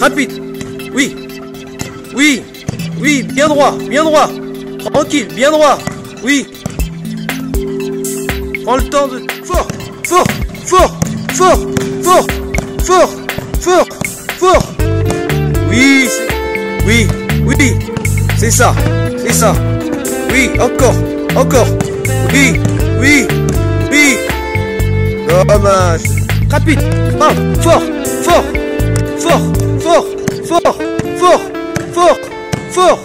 Rapide. Oui. Oui. Oui, bien droit, bien droit. Tranquille, bien droit. Oui. Prends le temps de... Fort, fort, fort, fort, fort, fort, fort, fort. Oui, oui, oui. C'est ça, c'est ça. Oui, encore, encore. Oui, oui, oui. Dommage. Rapide, parle, fort, fort, fort, fort, fort, fort, fort, fort.